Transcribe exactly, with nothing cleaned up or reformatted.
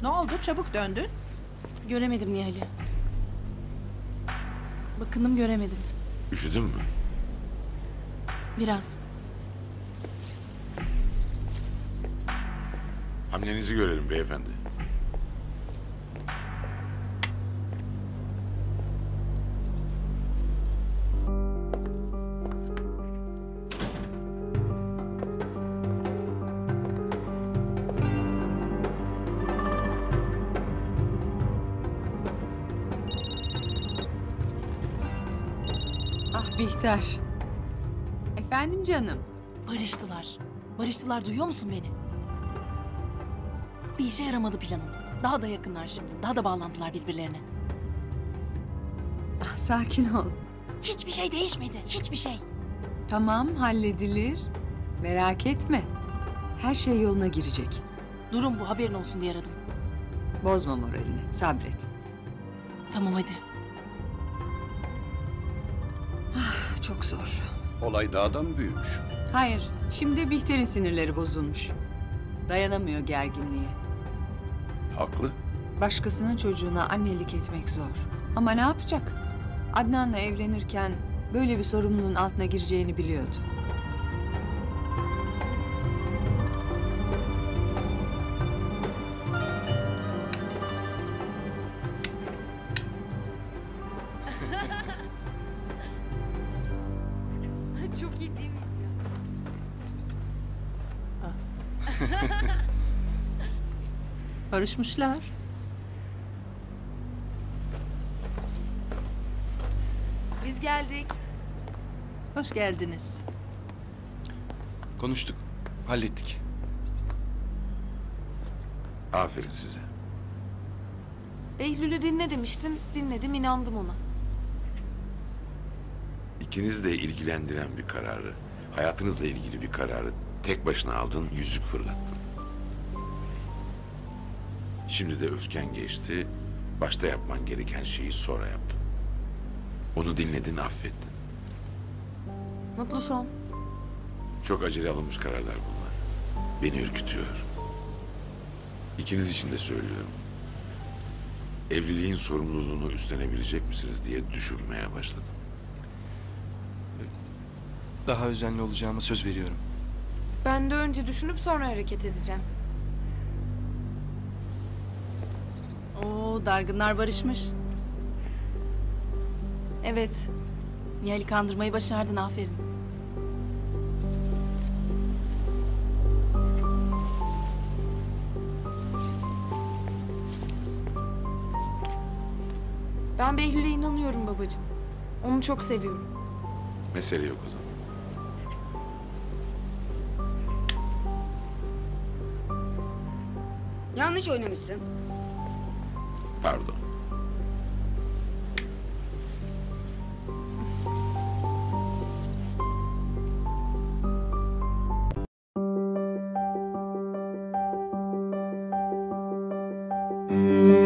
Ne oldu? Çabuk döndün. Göremedim Nihal'i. Bakınım göremedim. Üşüdün mü? Biraz. Hamlenizi görelim beyefendi. Ah Bihter. Efendim canım. Barıştılar. Barıştılar, duyuyor musun beni? Bir işe yaramadı planın. Daha da yakınlar şimdi. Daha da bağlandılar birbirlerine. Ah, sakin ol. Hiçbir şey değişmedi. Hiçbir şey. Tamam, halledilir. Merak etme. Her şey yoluna girecek. Durum bu, haberin olsun diye aradım. Bozma moralini, sabret. Tamam hadi. Çok zor. Olay daha da mı büyümüş? Hayır, şimdi Bihter'in sinirleri bozulmuş. Dayanamıyor gerginliğe. Haklı. Başkasının çocuğuna annelik etmek zor. Ama ne yapacak? Adnan'la evlenirken böyle bir sorumluluğun altına gireceğini biliyordu. Çok iyi değil mi? Barışmışlar. Biz geldik. Hoş geldiniz. Konuştuk, hallettik. Aferin size. Behlül'ü dinle demiştin. Dinledim, inandım ona. İkiniz de ilgilendiren bir kararı, hayatınızla ilgili bir kararı tek başına aldın, yüzük fırlattın. Şimdi de öfken geçti, başta yapman gereken şeyi sonra yaptın. Onu dinledin, affettin. Mutlu son. Çok acele alınmış kararlar bunlar. Beni ürkütüyor. İkiniz için de söylüyorum. Evliliğin sorumluluğunu üstlenebilecek misiniz diye düşünmeye başladım. Daha özenli olacağıma söz veriyorum. Ben de önce düşünüp sonra hareket edeceğim. Oo, dargınlar barışmış. Evet. Nihal'i kandırmayı başardın, aferin. Ben Behlül'e inanıyorum babacığım. Onu çok seviyorum. Mesele yok o zaman. Yanlış oynamışsın. Pardon. Hmm.